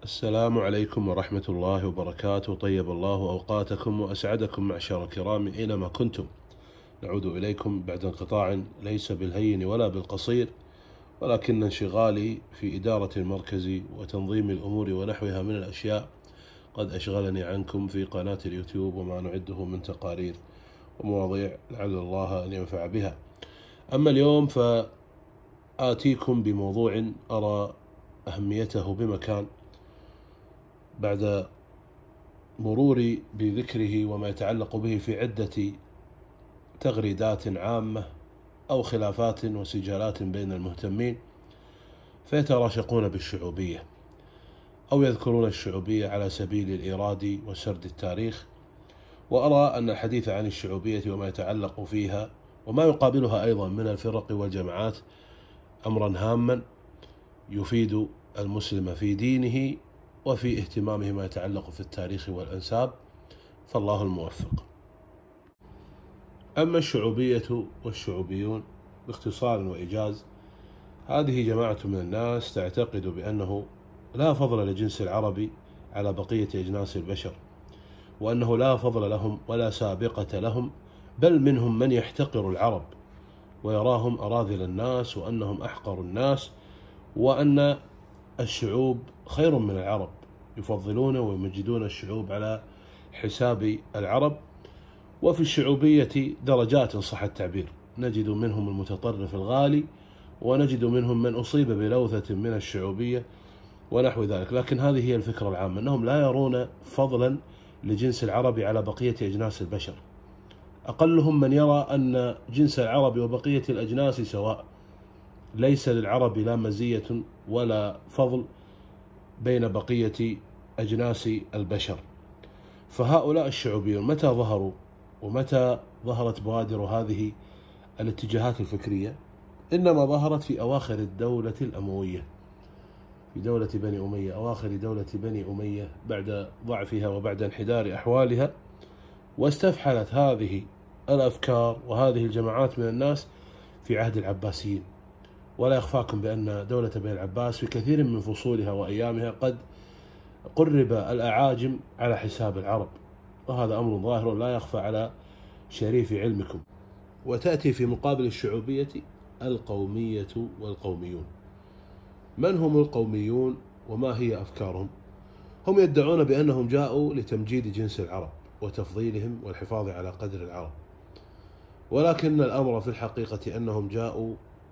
السلام عليكم ورحمة الله وبركاته. طيب الله أوقاتكم وأسعدكم معشر الكرام أينما كنتم. نعود إليكم بعد انقطاع ليس بالهين ولا بالقصير، ولكن انشغالي في إدارة المركز وتنظيم الأمور ونحوها من الأشياء قد أشغلني عنكم في قناة اليوتيوب وما نعده من تقارير ومواضيع لعل الله أن ينفع بها. أما اليوم فآتيكم بموضوع أرى أهميته بمكان بعد مروري بذكره وما يتعلق به في عدة تغريدات عامة أو خلافات وسجالات بين المهتمين، فيتراشقون بالشعوبية أو يذكرون الشعوبية على سبيل الإيراد وسرد التاريخ. وأرى أن الحديث عن الشعوبية وما يتعلق فيها وما يقابلها أيضا من الفرق والجماعات أمرا هاما يفيد المسلم في دينه وفي اهتمامه ما يتعلق في التاريخ والأنساب، فالله الموفق. أما الشعوبية والشعوبيون باختصار وإيجاز، هذه جماعة من الناس تعتقد بأنه لا فضل لجنس العرب على بقية أجناس البشر، وأنه لا فضل لهم ولا سابقة لهم، بل منهم من يحتقر العرب ويراهم أراذل الناس وأنهم أحقر الناس، وأن الشعوب خير من العرب، يفضلون ويمجدون الشعوب على حساب العرب. وفي الشعوبية درجات صح التعبير، نجد منهم المتطرف الغالي ونجد منهم من أصيب بلوثة من الشعوبية ونحو ذلك، لكن هذه هي الفكرة العامة، أنهم لا يرون فضلا لجنس العرب على بقية أجناس البشر. أقلهم من يرى أن جنس العرب وبقية الأجناس سواء، ليس للعرب لا مزية ولا فضل بين بقية أجناس البشر. فهؤلاء الشعوبيون متى ظهروا ومتى ظهرت بوادر هذه الاتجاهات الفكرية؟ إنما ظهرت في أواخر الدولة الأموية، في دولة بني أمية، أواخر دولة بني أمية بعد ضعفها وبعد انحدار أحوالها، واستفحلت هذه الأفكار وهذه الجماعات من الناس في عهد العباسيين. ولا يخفاكم بأن دولة بني العباس في كثير من فصولها وأيامها قد قرب الأعاجم على حساب العرب، وهذا أمر ظاهر لا يخفى على شريف علمكم. وتأتي في مقابل الشعوبية القومية والقوميون. من هم القوميون وما هي أفكارهم؟ هم يدعون بأنهم جاءوا لتمجيد جنس العرب وتفضيلهم والحفاظ على قدر العرب، ولكن الأمر في الحقيقة أنهم جاءوا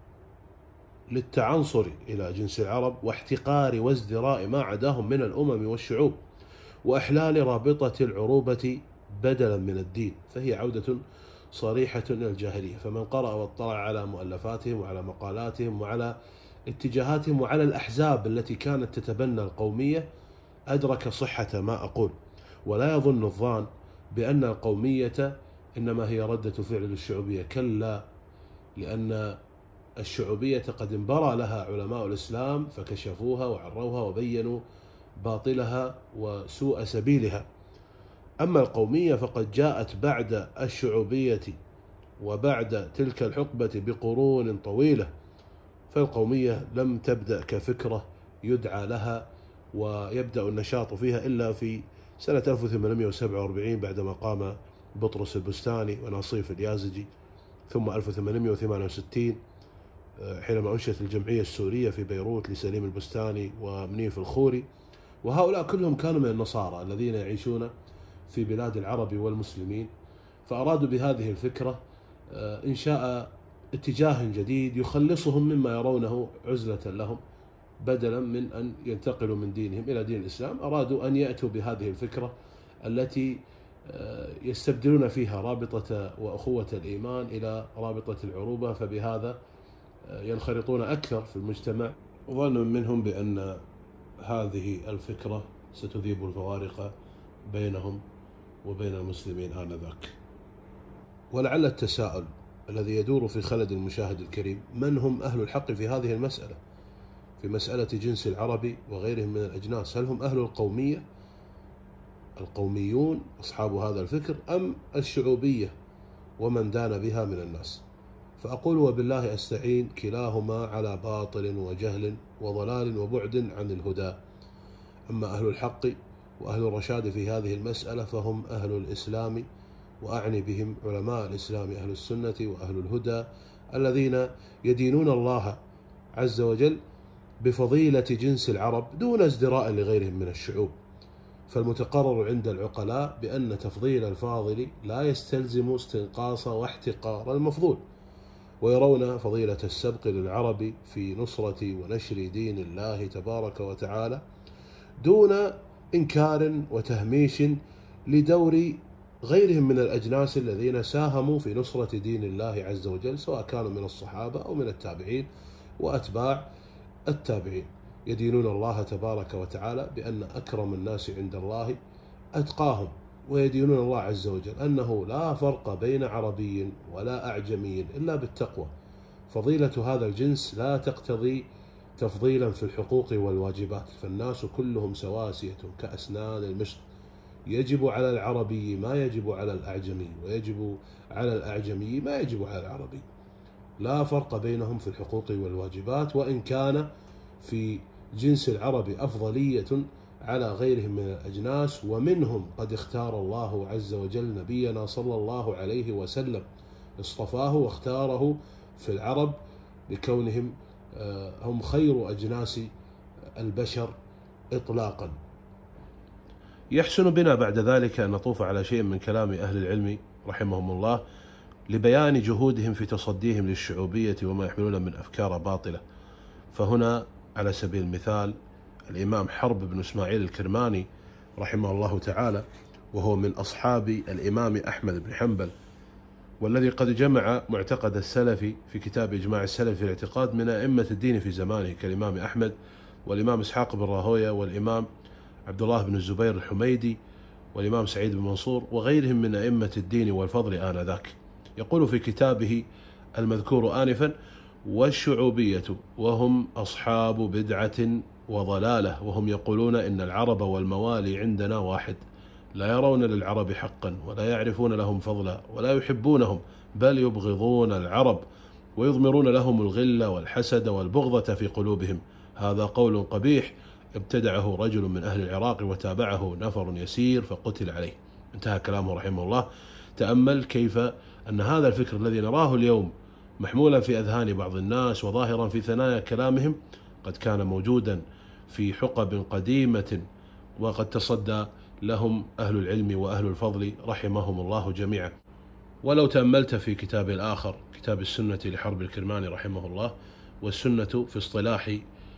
للتعنصر إلى جنس العرب واحتقار وازدراء ما عداهم من الأمم والشعوب، وإحلال رابطة العروبة بدلا من الدين، فهي عودة صريحة إلى الجاهلية. فمن قرأ واطلع على مؤلفاتهم وعلى مقالاتهم وعلى اتجاهاتهم وعلى الأحزاب التي كانت تتبنى القومية أدرك صحة ما أقول. ولا يظن الظان بأن القومية إنما هي ردة فعل للشعوبية، كلا، لأن الشعوبية قد انبرى لها علماء الإسلام فكشفوها وعروها وبينوا باطلها وسوء سبيلها. أما القومية فقد جاءت بعد الشعوبية وبعد تلك الحقبة بقرون طويلة، فالقومية لم تبدأ كفكرة يدعى لها ويبدأ النشاط فيها إلا في سنة 1847 بعدما قام بطرس البستاني وناصيف اليازجي، ثم 1868 حينما أنشئت الجمعية السورية في بيروت لسليم البستاني ومنيف الخوري، وهؤلاء كلهم كانوا من النصارى الذين يعيشون في بلاد العرب والمسلمين، فأرادوا بهذه الفكرة إنشاء اتجاه جديد يخلصهم مما يرونه عزلة لهم، بدلا من أن ينتقلوا من دينهم إلى دين الإسلام. أرادوا أن يأتوا بهذه الفكرة التي يستبدلون فيها رابطة وأخوة الإيمان إلى رابطة العروبة، فبهذا ينخرطون أكثر في المجتمع، وظن منهم بأن هذه الفكرة ستذيب الفوارق بينهم وبين المسلمين آنذاك. ولعل التساؤل الذي يدور في خلد المشاهد الكريم، من هم أهل الحق في هذه المسألة، في مسألة جنس العرب وغيرهم من الأجناس؟ هل هم أهل القومية القوميون أصحاب هذا الفكر، أم الشعوبية ومن دان بها من الناس؟ فأقول وبالله أستعين، كلاهما على باطل وجهل وضلال وبعد عن الهدى. أما أهل الحق وأهل الرشاد في هذه المسألة فهم أهل الإسلام، وأعني بهم علماء الإسلام أهل السنة وأهل الهدى الذين يدينون الله عز وجل بفضيلة جنس العرب دون ازدراء لغيرهم من الشعوب. فالمتقرر عند العقلاء بأن تفضيل الفاضل لا يستلزم استنقاص واحتقار المفضول، ويرون فضيلة السبق للعرب في نصرة ونشر دين الله تبارك وتعالى دون إنكار وتهميش لدور غيرهم من الأجناس الذين ساهموا في نصرة دين الله عز وجل، سواء كانوا من الصحابة أو من التابعين وأتباع التابعين. يدينون الله تبارك وتعالى بأن أكرم الناس عند الله أتقاهم، ويدينون الله عز وجل أنه لا فرق بين عربي ولا أعجمي إلا بالتقوى. فضيلة هذا الجنس لا تقتضي تفضيلا في الحقوق والواجبات، فالناس كلهم سواسية كأسنان المشط، يجب على العربي ما يجب على الأعجمي، ويجب على الأعجمي ما يجب على العربي، لا فرق بينهم في الحقوق والواجبات. وإن كان في جنس العرب أفضلية على غيرهم من الأجناس، ومنهم قد اختار الله عز وجل نبينا صلى الله عليه وسلم، اصطفاه واختاره في العرب لكونهم هم خير أجناس البشر إطلاقا. يحسن بنا بعد ذلك أن نطوف على شيء من كلام أهل العلم رحمهم الله لبيان جهودهم في تصديهم للشعوبية وما يحملون من أفكار باطلة. فهنا على سبيل المثال الإمام حرب بن إسماعيل الكرماني رحمه الله تعالى، وهو من أصحاب الإمام أحمد بن حنبل، والذي قد جمع معتقد السلف في كتاب إجماع السلف في الاعتقاد من أئمة الدين في زمانه كالإمام أحمد والإمام إسحاق بن راهويه والإمام عبد الله بن الزبير الحميدي والإمام سعيد بن منصور وغيرهم من أئمة الدين والفضل آنذاك. يقول في كتابه المذكور آنفا: والشعوبية وهم أصحاب بدعة وضلالة، وهم يقولون إن العرب والموالي عندنا واحد، لا يرون للعرب حقا ولا يعرفون لهم فضلا ولا يحبونهم، بل يبغضون العرب ويضمرون لهم الغل والحسد والبغضة في قلوبهم. هذا قول قبيح ابتدعه رجل من أهل العراق وتابعه نفر يسير فقتل عليه. انتهى كلامه رحمه الله. تأمل كيف أن هذا الفكر الذي نراه اليوم محمولا في أذهان بعض الناس وظاهرا في ثنايا كلامهم قد كان موجودا في حقب قديمة، وقد تصدى لهم أهل العلم وأهل الفضل رحمهم الله جميعا. ولو تأملت في كتاب الآخر، كتاب السنة لحرب الكرماني رحمه الله، والسنة في اصطلاح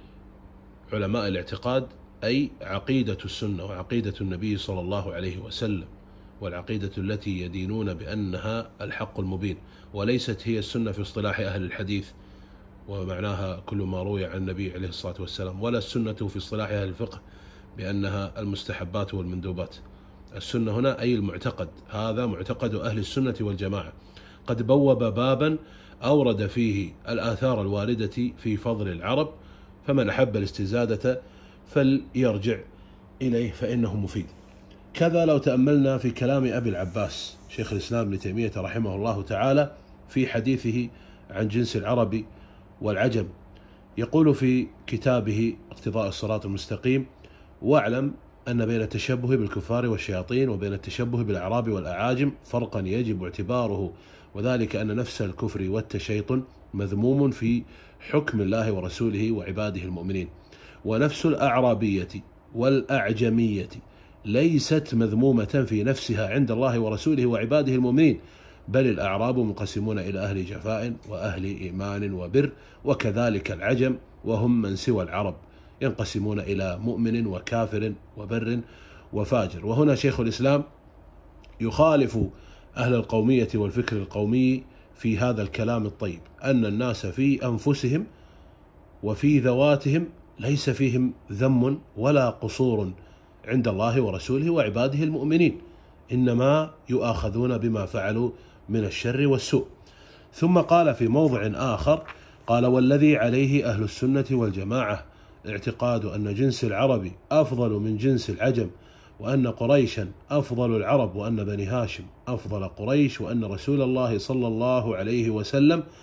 علماء الاعتقاد أي عقيدة السنة وعقيدة النبي صلى الله عليه وسلم، والعقيدة التي يدينون بأنها الحق المبين، وليست هي السنة في اصطلاح أهل الحديث ومعناها كل ما روي عن النبي عليه الصلاة والسلام، ولا السنة في اصطلاح أهل الفقه بأنها المستحبات والمندوبات. السنة هنا أي المعتقد، هذا معتقد أهل السنة والجماعة. قد بوب بابا أورد فيه الآثار الواردة في فضل العرب، فمن أحب الاستزادة فليرجع إليه فإنه مفيد. كذا لو تأملنا في كلام أبي العباس شيخ الإسلام ابن تيمية رحمه الله تعالى في حديثه عن جنس العرب والعجم، يقول في كتابه اقتضاء الصراط المستقيم: واعلم أن بين التشبه بالكفار والشياطين وبين التشبه بالأعراب والأعاجم فرقا يجب اعتباره، وذلك أن نفس الكفر والتشيطن مذموم في حكم الله ورسوله وعباده المؤمنين، ونفس الأعرابية والأعجمية ليست مذمومة في نفسها عند الله ورسوله وعباده المؤمنين، بل الأعراب منقسمون إلى أهل جفاء وأهل إيمان وبر، وكذلك العجم وهم من سوى العرب ينقسمون إلى مؤمن وكافر وبر وفاجر. وهنا شيخ الإسلام يخالف أهل القومية والفكر القومي في هذا الكلام الطيب، أن الناس في أنفسهم وفي ذواتهم ليس فيهم ذم ولا قصور عند الله ورسوله وعباده المؤمنين، إنما يؤاخذون بما فعلوا من الشر والسوء. ثم قال في موضع آخر قال: والذي عليه أهل السنة والجماعة اعتقاد أن جنس العرب أفضل من جنس العجم، وأن قريشا أفضل العرب، وأن بني هاشم أفضل قريش، وأن رسول الله صلى الله عليه وسلم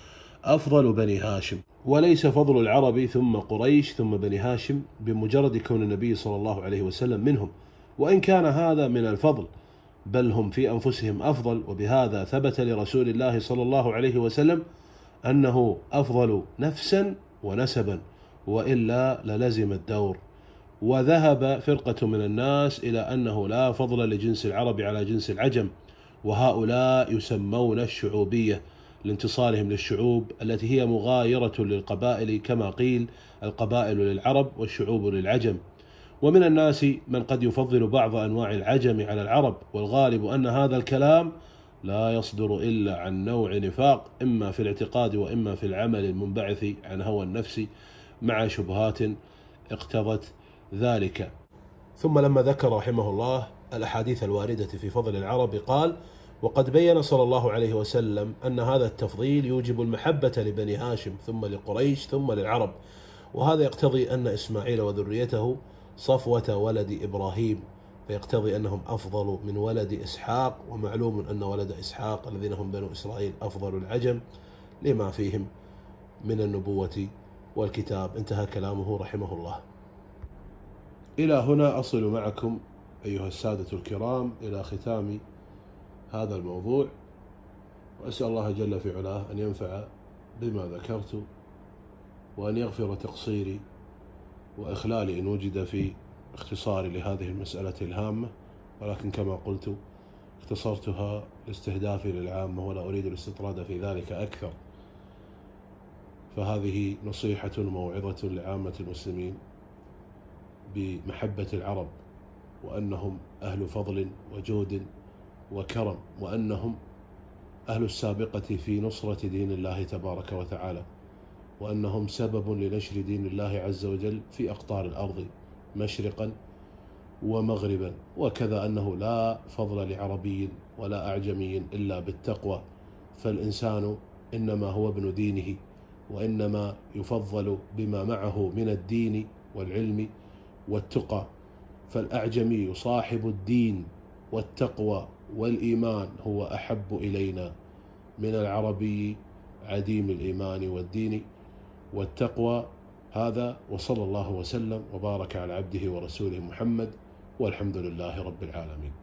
أفضل بني هاشم، وليس فضل العرب ثم قريش ثم بني هاشم بمجرد كون النبي صلى الله عليه وسلم منهم، وإن كان هذا من الفضل، بل هم في أنفسهم أفضل. وبهذا ثبت لرسول الله صلى الله عليه وسلم أنه أفضل نفسا ونسبا، وإلا للزم الدور. وذهب فرقة من الناس إلى أنه لا فضل لجنس العرب على جنس العجم، وهؤلاء يسمون الشعوبية لانتصارهم للشعوب التي هي مغايرة للقبائل، كما قيل القبائل للعرب والشعوب للعجم. ومن الناس من قد يفضل بعض أنواع العجم على العرب، والغالب أن هذا الكلام لا يصدر إلا عن نوع نفاق، إما في الاعتقاد وإما في العمل المنبعث عن هوى النفس مع شبهات اقتضت ذلك. ثم لما ذكر رحمه الله الأحاديث الواردة في فضل العرب قال: وقد بين صلى الله عليه وسلم أن هذا التفضيل يوجب المحبة لبني هاشم ثم لقريش ثم للعرب، وهذا يقتضي أن إسماعيل وذريته صفوة ولد إبراهيم، فيقتضي أنهم أفضل من ولد إسحاق، ومعلوم أن ولد إسحاق الذين هم بنو إسرائيل أفضل العجم لما فيهم من النبوة والكتاب. انتهى كلامه رحمه الله. إلى هنا أصل معكم أيها السادة الكرام إلى ختام هذا الموضوع، وأسأل الله جل في علاه أن ينفع بما ذكرت، وأن يغفر تقصيري وإخلالي إن وجد في اختصاري لهذه المسألة الهامة، ولكن كما قلت اختصرتها لاستهدافي للعامة ولا أريد الاستطراد في ذلك أكثر. فهذه نصيحة وموعظة لعامة المسلمين بمحبة العرب، وأنهم أهل فضل وجود وكرم، وأنهم أهل السابقة في نصرة دين الله تبارك وتعالى، وأنهم سبب لنشر دين الله عز وجل في أقطار الأرض مشرقا ومغربا. وكذا أنه لا فضل لعربي ولا أعجمي إلا بالتقوى، فالإنسان إنما هو ابن دينه، وإنما يفضل بما معه من الدين والعلم والتقى. فالأعجمي صاحب الدين والتقوى والإيمان هو أحب إلينا من العربي عديم الإيمان والدين والتقوى. هذا، وصلى الله وسلم وبارك على عبده ورسوله محمد، والحمد لله رب العالمين.